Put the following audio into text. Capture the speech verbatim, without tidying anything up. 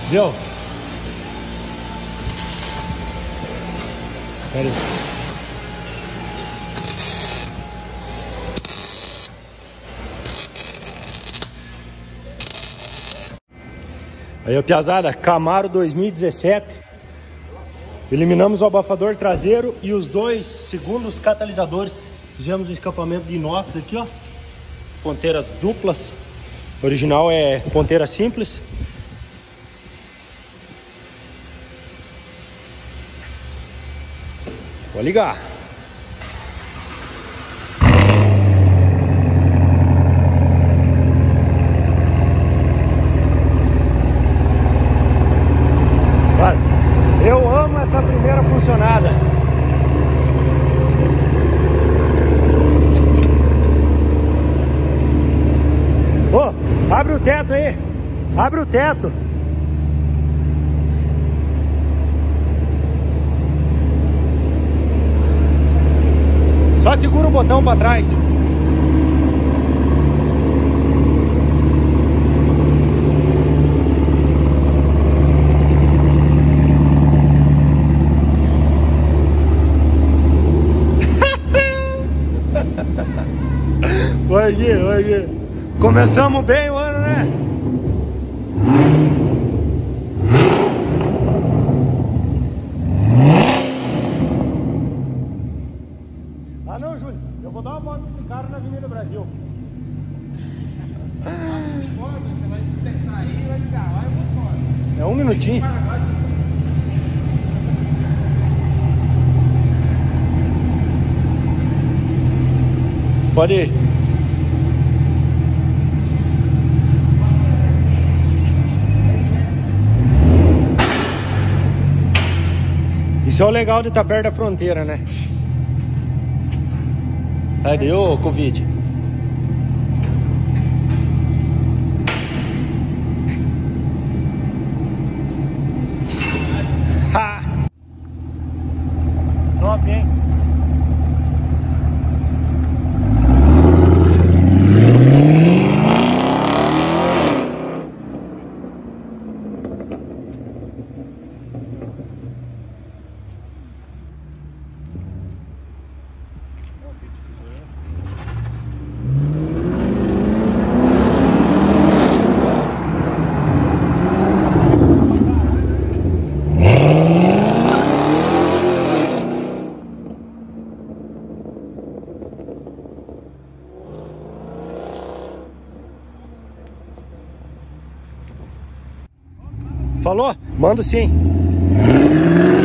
Viu? Pera aí. Aí, ó, piazada, Camaro dois mil e dezessete. Eliminamos o abafador traseiro e os dois segundos catalisadores. Fizemos um escapamento de inox aqui, ó. Ponteira duplas. O original é ponteira simples. Vou ligar. Olha, eu amo essa primeira funcionada. Ô, oh, abre o teto aí. Abre o teto. Só segura o botão para trás. Vai aqui, vai aqui. Começamos bem o ano, né? Ah não, Júlio, eu vou dar uma volta com esse cara na Avenida Brasil. Você vai testar aí, vai ficar lá e eu vou embora. É um minutinho. Pode ir. Isso é o legal de estar perto da fronteira, né? Aí deu Covid. Ha! Top, hein? Falou? Mando sim.